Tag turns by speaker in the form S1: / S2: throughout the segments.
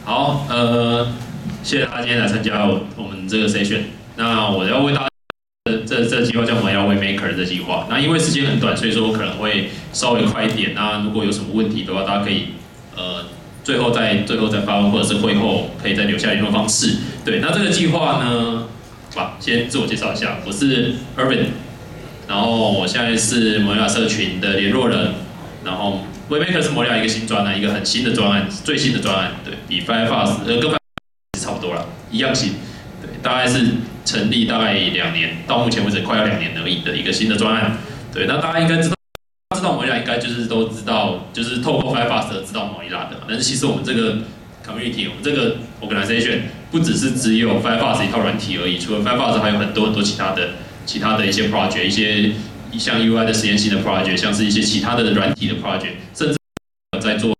S1: 好，谢谢大家今天来参加我们这个 session。那我要为大家这计划叫我们要为 Maker 的计划。那因为时间很短，所以说可能会稍微快一点。那如果有什么问题的话，大家可以最后再发问，或者是会后可以再留下联络方式。对，那这个计划呢，先自我介绍一下，我是 Irvin， 然后我现在是摩亚社群的联络人，然后 Webmaker 是摩亚一个新专案，一个很新的专案，最新的专案，对比 Firefox 跟 Firefox 差不多啦，一样新，对，大概是成立大概2年，到目前为止快要2年而已的一个新的专案，对，那大家应该知道摩亚应该就是都知道，就是透过 Firefox 知道摩亚的，但是其实我们这个 community， 我们这个 organization 不只是只有 Firefox 一套软体而已，除了 Firefox 还有很多其他的一些 project， 一些像 UI 的实验性的 project， 像是一些其他的软体的 project， 甚至在做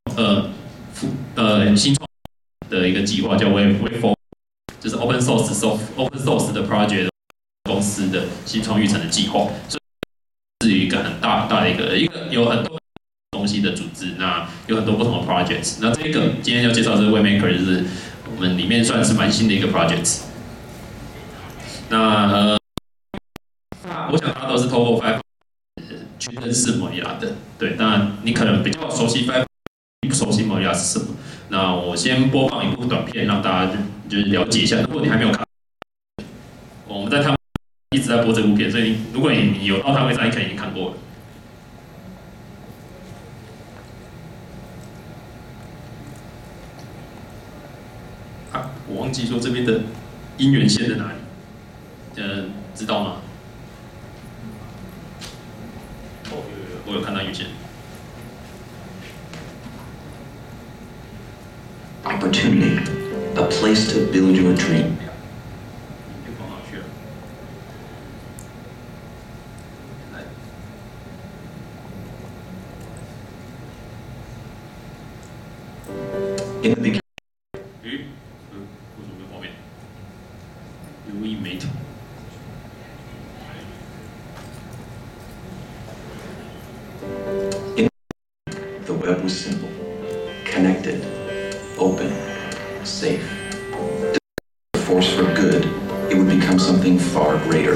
S1: 新创的一个计划叫 Wave4， 就是 open source 的 project 公司的新创育成的计划，所以是一个很大的一个有很多东西的组织，那有很多不同的 projects。那这个今天要介绍这个 Webmaker， 就是我们里面算是蛮新的一个 project。那我想大家都是透过 Firefox 去认识摩亚的，对。那你可能比较熟悉 Firefox， 不熟悉摩亚是什么？那我先播放一部短片，让大家就是了解一下。如果你还没有看，我们在摊一直在播这部片，所以如果你有到摊位上，你可能已经看过了。我忘记说这边的音源线在哪里，知道吗？我有看到音源线。
S2: Opportunity, a place to build your dream. In the beginning.
S1: 为什么没画面？留意没图。
S2: The web was simple, connected, open, safe. The force for good, it would become something far greater.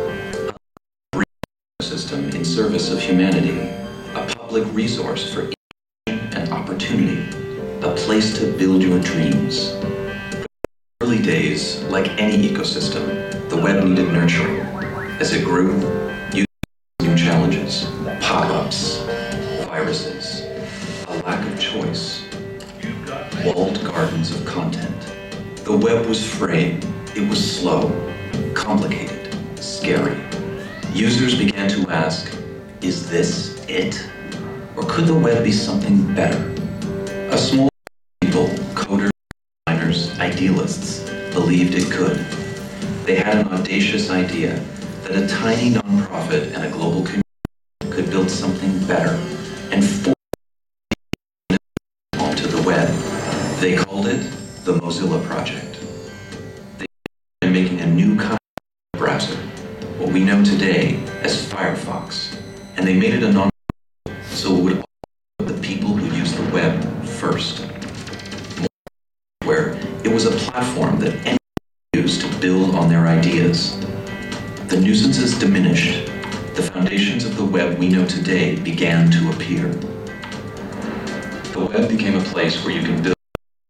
S2: A system in service of humanity, a public resource for innovation and opportunity, a place to build your dreams. Early days, like any ecosystem, the web needed nurturing. As it grew, you new challenges, pop-ups, viruses, a lack of choice, walled gardens of content. The web was frayed, it was slow, complicated, scary. Users began to ask, is this it? Or could the web be something better? A small people, coders, designers, idealists, believed it could. They had an audacious idea that a tiny nonprofit and a global community could build something better and force onto the web. They called it the Mozilla Project. They began making a new kind of browser, what we know today as Firefox, and they made it a non-profit so it would put the people who use the web first. Where it was a platform that anyone could use to build on their ideas. The nuisances diminished. The foundations of the web we know today began to appear. The web became a place where you can build.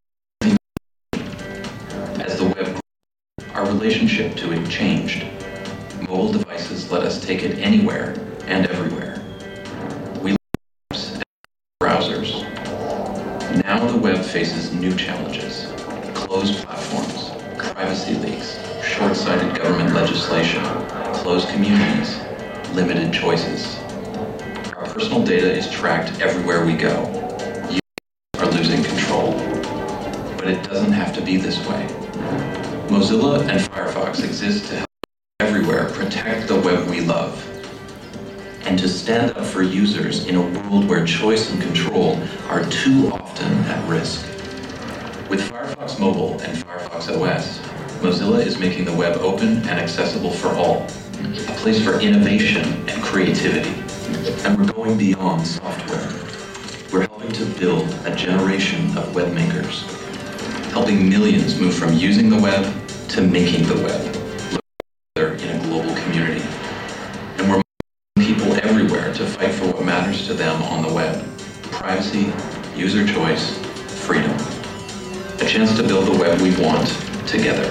S2: As the web grew, our relationship to it changed. Mobile devices let us take it anywhere and everywhere. We love apps and browsers. Now the web faces new challenges. Closed platforms, privacy leaks, short-sighted government legislation, closed communities, limited choices. Our personal data is tracked everywhere we go. Users are losing control. But it doesn't have to be this way. Mozilla and Firefox exist to help everywhere protect the web we love, and to stand up for users in a world where choice and control are too often at risk. With Firefox Mobile and Firefox OS, Mozilla is making the web open and accessible for all, a place for innovation and creativity. And we're going beyond software. We're helping to build a generation of web makers, helping millions move from using the web to making the web in a global community. And we're people everywhere to fight for what matters to them on the web: privacy, user choice, freedom. A chance to build the web we want together.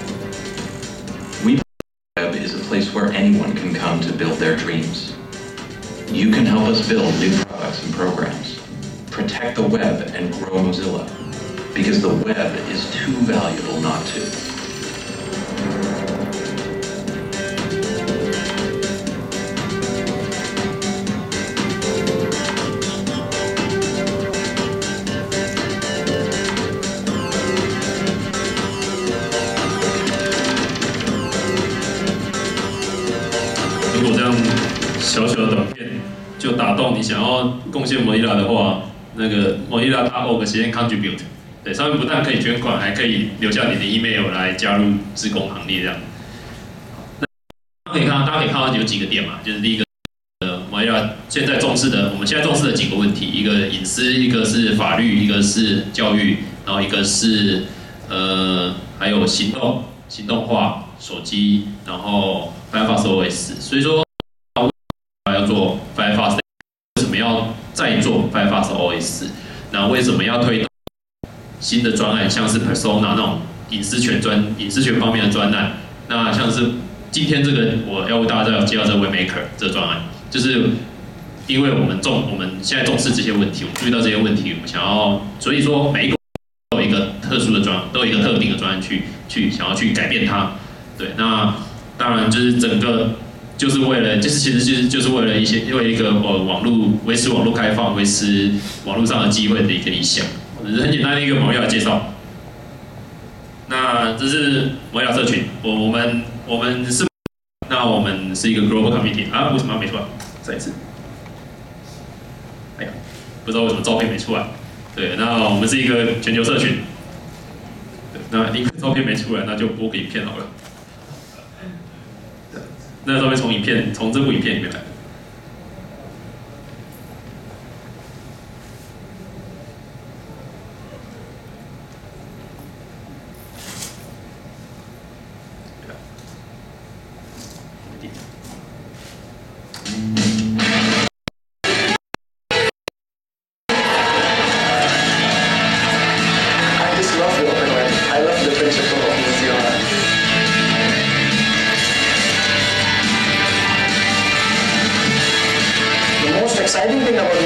S2: Web is a place where anyone can come to build their dreams. You can help us build new products and programs. Protect the web and grow Mozilla, because the web is too valuable not to.
S1: 如果这样小小的短片就打动你想要贡献 Mozilla 的话，那个 Mozilla.org 实验 contribute， 对，上面不但可以捐款，还可以留下你的 email 来加入志工行列这样。大家可以看到有几个点嘛，就是第一个，Mozilla 现在重视的，我们现在重视的几个问题，一个隐私，一个是法律，一个是教育，然后一个是还有行动化手机，然后 Firefox OS， 所以说要做 Firefox， 为什么要再做 Firefox OS？ 那为什么要推动新的专案，像是 Persona 那种隐私权方面的专案？那像是今天这个我要为大家介绍这个 Waymaker 这个专案，就是因为我们现在重视这些问题，我们注意到这些问题，我们想要，所以说每一个都有一个特殊的都有一个特定的专案去想要去改变它。对，那当然就是整个就是为了，其实就是为了一个维持网络开放，维持网络上的机会的一个理想。很简单的一个Mozilla介绍。那这是Mozilla社群，我们是，那我们是一个 global community 啊，为什么没出来？再一次，哎呀，不知道为什么照片没出来。对，那我们是一个全球社群。对，那因为照片没出来，那就播个影片好了。那照片从这部影片里面来的。
S3: Exciting thing about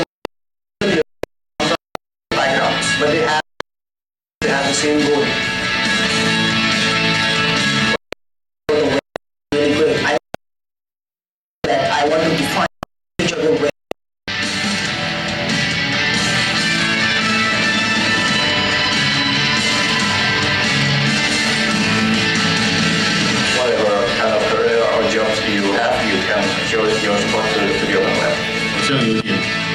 S3: backgrounds, but they have the same goal. Really quick, I want to define each of them. Whatever kind of career or jobs you have, you can show your support to the open web.
S1: 好像有点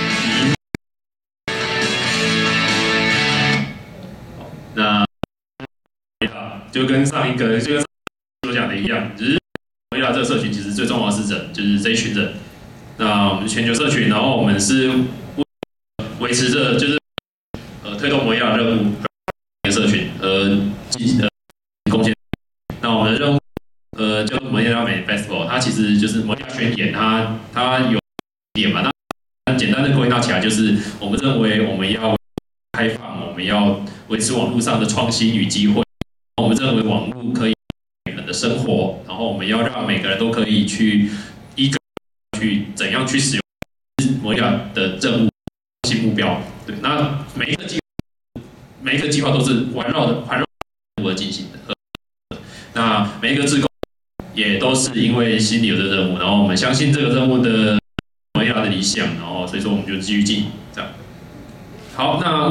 S1: 那就跟上一个所讲的一样，只是Mozilla这个社群其实最重要的是人，就是这一群人。那我们是全球社群，然后我们是维持着就是推动Mozilla任务的社群贡献。那我们的任务叫做Mozilla Manifesto， 它其实就是Mozilla宣言，它有点嘛。那简单的归纳起来就是，我们认为我们要开放，我们要维持网络上的创新与机会。我们认为网络可以每个人的生活，然后我们要让每个人都可以去怎样去使用Mozilla的任务新目标。对，那每一个计划都是环绕而进行的。那每一个志工也都是因为心里有这个任务，然后我们相信这个任务的Mozilla的理想，然后所以说我们就继续进这样。好，那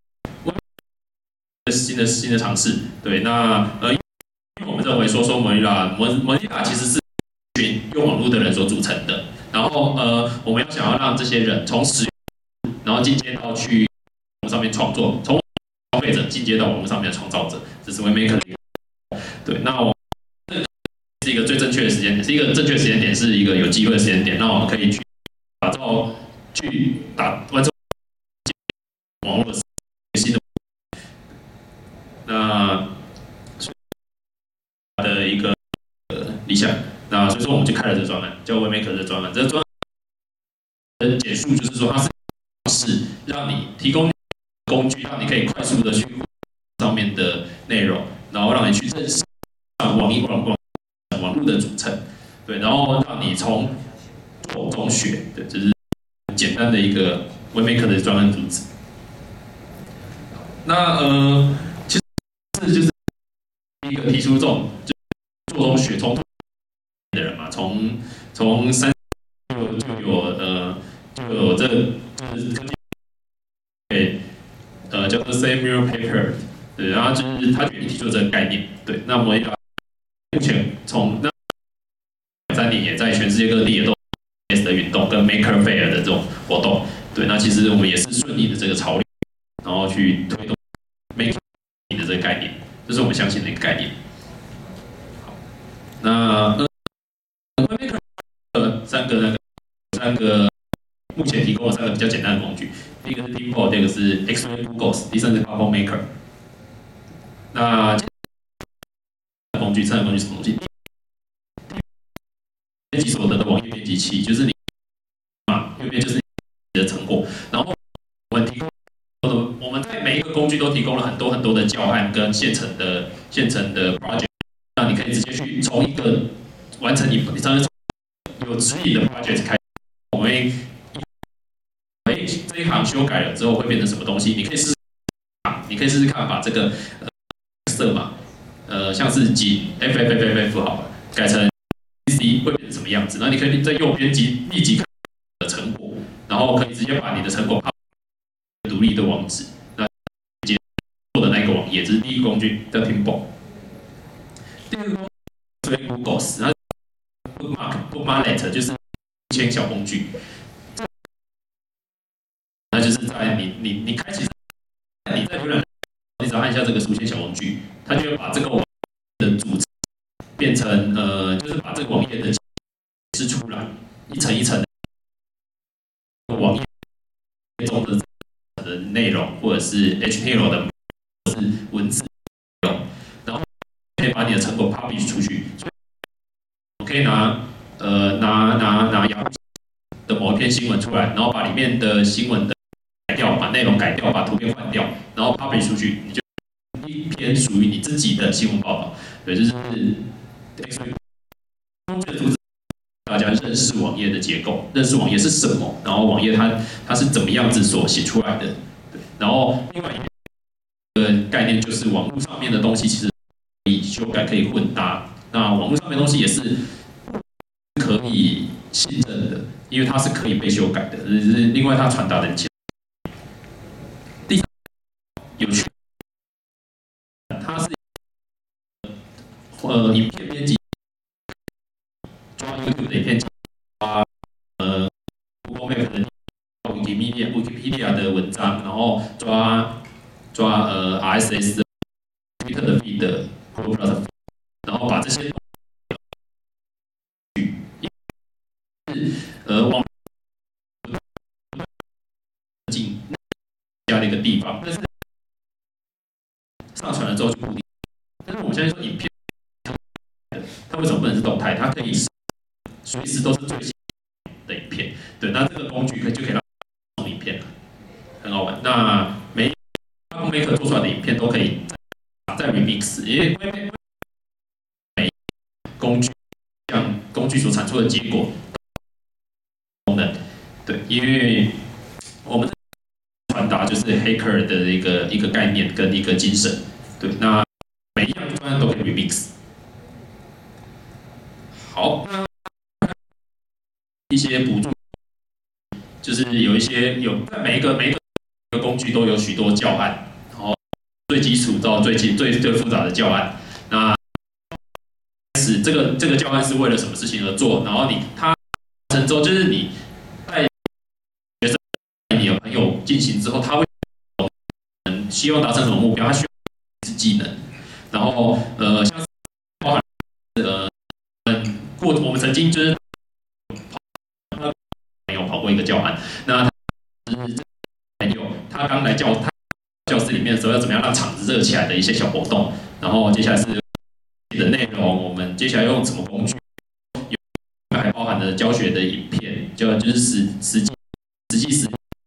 S1: 新的尝试，对，那因为我们认为说Mozilla其实是一群用网络的人所组成的，然后我们想要让这些人从使用，然后进阶到去网络上面创作，从消费者进阶到网络上面的创造者，这是 Waymaker 的一个。对，那我是一个最正确的时间点，是一个正确的时间点，是一个有机会的时间点，那我们可以去完成网络的新的。那理想。那所以说我们就开了这个专案，叫 Waymaker 的专案。这个专案的简述就是说，它是让你提供工具，让你可以快速的去上面的内容，然后让你去认识网络的组成，对，然后让你从做中学，对，这是很简单的一个 Waymaker 的专案主旨。那其实这就是一个提出这种就做中学从的人嘛，从3就有这就是科技叫做 Samuel Paper， 对，然后就是他提出这个概念，对，那我们目前从那3年也在全世界各地也都有的运动跟 Maker Fair 的这种活动，对，那其实我们也是顺应的这个潮流，然后去推动 Maker 的这个概念，这是我们相信的一个概念。好，那Maker 三个目前提供了3个比较简单的工具，第一个是 Pinball， 第二个是 X-Ray Googles， 第三个是 Bubble Maker。那工具，参考工具是什么东西？编辑所得的网页编辑器，就是你右边就是你的成果。然后我们提供我们在每一个工具都提供了很多的教案跟现成的 project， 那你可以直接去从一个完成你上面有指引的 project 开始，我们会这一行修改了之后会变成什么东西？你可以试试看把这个色码，像是几 FFFF 好了，改成 CC 会变成什么样子？然后你可以在右边立即看的成果，然后可以直接把你的成果抛独立的网址，那接做的那个网页，这是第一个工具叫 Pinball。第二个工具是 Googles， 然后 Bookmark 就是签小工具。那就是在你开启，你在浏览，你只要按一下这个书签小工具，它就会把这个网页的组织变成就是把这个网页的解释出来，一层一层的网页中的内容，或者是 HTML 的，或者是文字内容，然后可以把你的成果 publish 出去。所以我可以拿雅虎的某一篇新闻出来，然后把里面的新闻的改掉，把内容改掉，把图片换掉，然后 publish 出去，你就一篇属于你自己的新闻报道。对，就是工具的主旨，大家认识网页的结构，认识网页是什么，然后网页它是怎么样子所写出来的。对，然后另外一个概念就是网络上面的东西其实可以修改，可以混搭。那网络上面的东西也是可以信任的，因为它是可以被修改的。另外，它传达的很清楚。第三，有趣，它是影片编辑，抓 YouTube 的影片，抓Google Map 的Wikipedia 的文章，然后抓RSS 的 Twitter 的 feed Plus， 然后把这些网进加了一个地方，但是上传了之后就固定。但是我们现在说影片，它为什么不能是动态？它可以随时都是最新的影片。对，那这个工具就可以让送影片了，很好玩。那每一个 Maker 做出来的影片都可以再 remix， 因为每一工具像工具所产出的结果功能，对，因为我们传达就是 Hacker 的一个概念跟一个精神，对，那每一样专案都可以 remix。好，那一些补助，就是在每一个工具都有许多教案，然后最基础到最复杂的教案。那这个教案是为了什么事情而做？然后它完成之后，就是你带学生、你的朋友进行之后，他会希望达成什么目标？他需要是技能，然后像是包含我们曾经就是有跑过一个教案，那他刚来教室里面的时候，要怎么样让场子热起来的一些小活动，然后接下来是的内容，我们接下来用什么工具的教学的影片，就是实际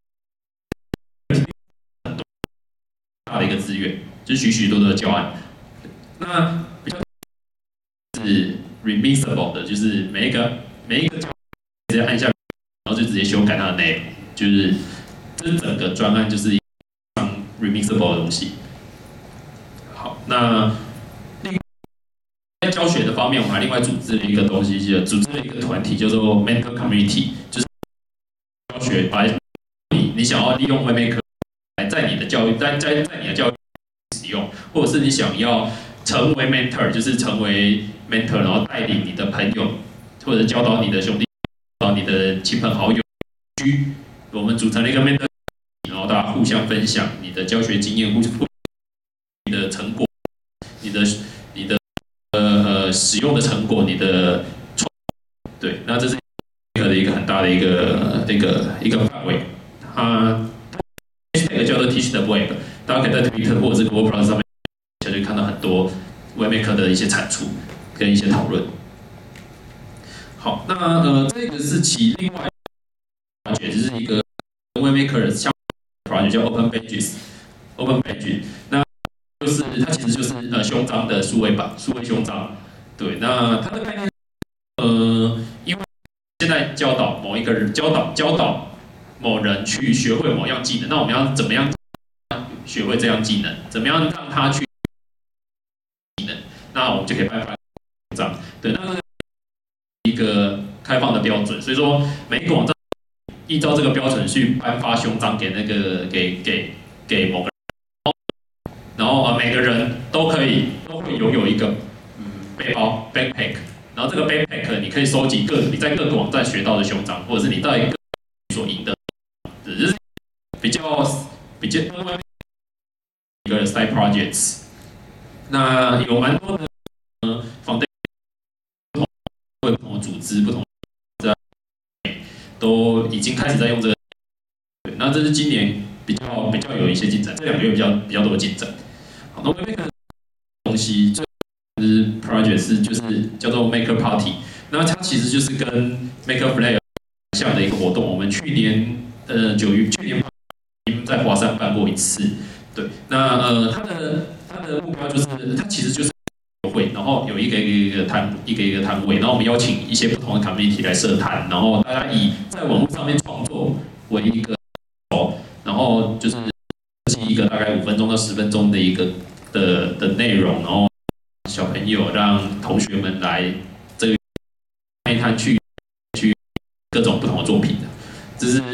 S1: 很大的一个资源，就是许多的教案。那比较是 remixable 的，就是每一个教案直接按下，然后就直接修改它的内容，就是这整个专案就是一个 remixable 的东西。好，那在教学的方面，我们还另外组织了一个东西，组织了一个团体，叫做 Mentor Community， 就是教学把你想要利用 Waymaker 来在你的教育，在你的教育使用，或者是你想要成为 mentor， 就是成为 mentor， 然后带领你的朋友，或者教导你的兄弟、教导你的亲朋好友。我们组成了一个 mentor， 然后大家互相分享你的教学经验，你的成果，你的使用的成果，你的对，那这是的一个很大的一个范围。它叫做 Teach the Web， 大家可以在 Twitter 或者是 Google Plus 上面就可以看到很多 Waymaker 的一些产出跟一些讨论。好，那这个是另外一个 project， 就是一个 Waymaker 相关的 project 叫 Open Pages。Open Page， 那就是它其实就是胸章的数位版，数位胸章。对，那它的概念，因为现在教导某一个人，教导某人去学会某样技能，那我们要怎么样学会这样技能？怎么样让他去技能？那我们就可以颁发胸章。对，那是一个开放的标准，所以说每一个网站依照这个标准去颁发胸章给给某个人。然后每个人都会拥有一个背包 backpack， 然后这个 backpack 你可以收集你在各个网站学到的胸章，或者是你在各所赢的，就是比较一个 side projects。那有蛮多的不同的组织、不同的都已经开始在用这个。对，那这是今年比较有一些进展，这2个月比较多的进展。好，那 Waymaker 东西就是 project 就是叫做 Maker Party， 那它其实就是跟 Maker Flare 像的一个活动。我们去年在华山办过一次，对，那它的目标就是它其实就是会，然后有一个摊位，然后我们邀请一些不同的 community 来设摊，然后大家以在网络上面创作为一个，然后就是一个大概5分钟到10分钟的一个的内容，然后小朋友让同学们来这个那一摊去各种不同的作品的，这是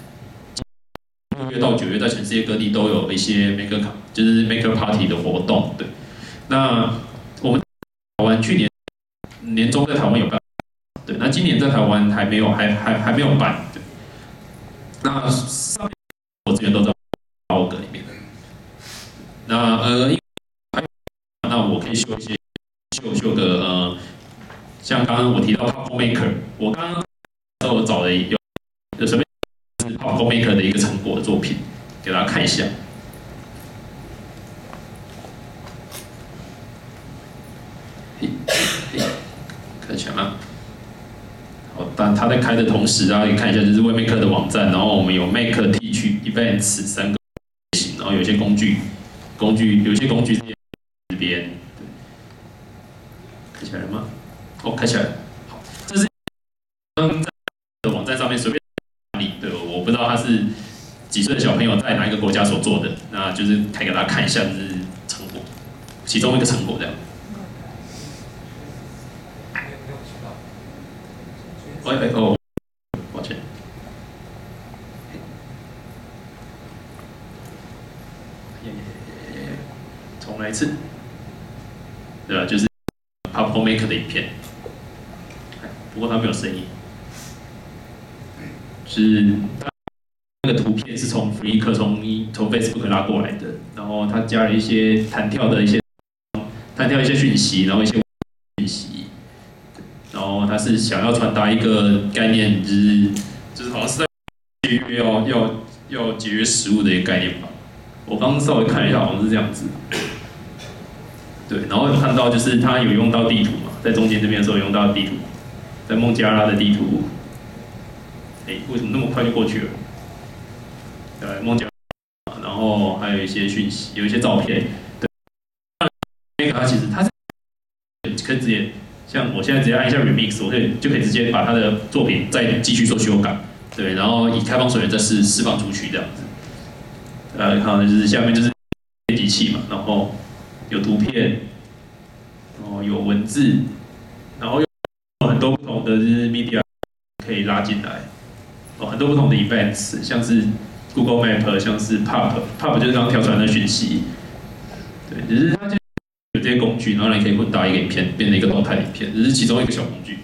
S1: 6月到9月在全世界各地都有一些 Maker Party 的活动，对。那我们台湾去年年中在台湾有办，对，那今年在台湾还没有办，对。那上面我资源都在奥格里面，那那我可以秀个像刚刚我提到 Pop Maker， 我刚刚我找了有随便是 Pop Maker 的一个成果的作品，给大家看一下。看起来吗？好，但它在开的同时，大家可以看一下，就是 Waymaker 的网站，然后我们有 Make、Teach、Events 3个类型，然后有些工具是这边，看起来了吗？哦，看起来了。好，这是在网站上面随便理的，我不知道它是几岁的小朋友在哪一个国家所做的，那就是可以给大家看一下，这是成果，其中一个成果这样。哦，抱歉。重来一次。对吧？就是 Pop Maker 的影片，不过它没有声音。是那个图片是从 Flickr 从 Facebook 拉过来的，然后它加了一些弹跳一些讯息，然后一些讯息。然后他是想要传达一个概念，就是好像是在节约要节约食物的一个概念吧。我刚刚稍微看了一下，好像是这样子。对，然后有看到就是他有用到地图嘛，在中间这边的时候有用到地图， 在孟加拉的地图，为什么那么快就过去了？对，孟加拉，然后还有一些讯息，有一些照片。对，那个它其实它是可以直接，像我现在直接按一下 remix， 我就可以直接把它的作品再继续做修改。对，然后以开放水源再释放出去这样子。看到就是下面就是编辑器嘛，然后有图片，然后有文字，然后有很多不同的就是 media 可以拉进来，很多不同的 events， 像是 Google Map， 像是 Pub 就是刚刚跳出来的讯息，对，只是它就有这些工具，然后你可以混搭一个影片，变成一个动态影片，这是其中一个小工具。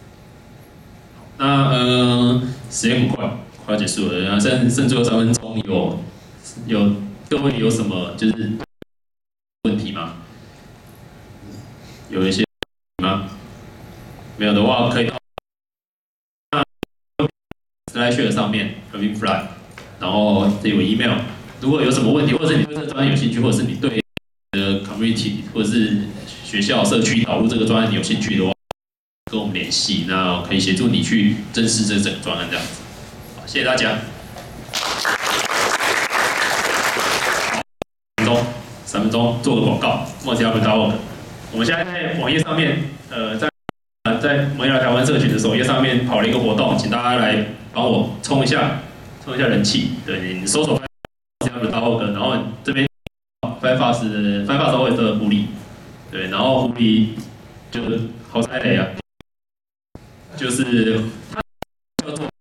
S1: 那时间很快要结束了，然后剩最后3分钟，有各位有什么就是问题吗？有一些吗？没有的话，可以到SlideShare 上面 Irving Fly， 然后这有 email。如果有什么问题，或者是你对这个专案有兴趣，或者是你对community 或者是学校社区导入这个专案有兴趣的话，跟我们联系，那可以协助你去正视这整个专案这样子。好，谢谢大家。3分钟做个广告 ，Mozilla.org。我们现在在网页上面，在蒙亚台湾社群的首页上面跑了一个活动，请大家来帮我冲一下人气。对，你搜索 Mozilla.org， 然后这边 Firefox always 的狐狸，对，然后狐狸就好踩雷啊，就是它叫做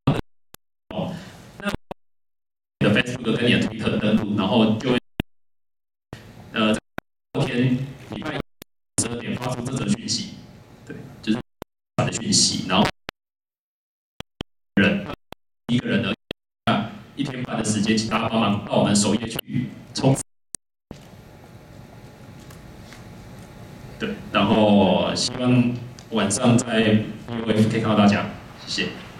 S1: 那你的 Facebook 跟你的 Twitter 登录，然后就会昨天礼拜12点发出这则讯息，对，就是发的讯息，然后一个人而已，1天半的时间，请大家帮忙到我们首页去冲。对，然后希望晚上在 UF 可以看到大家，谢谢。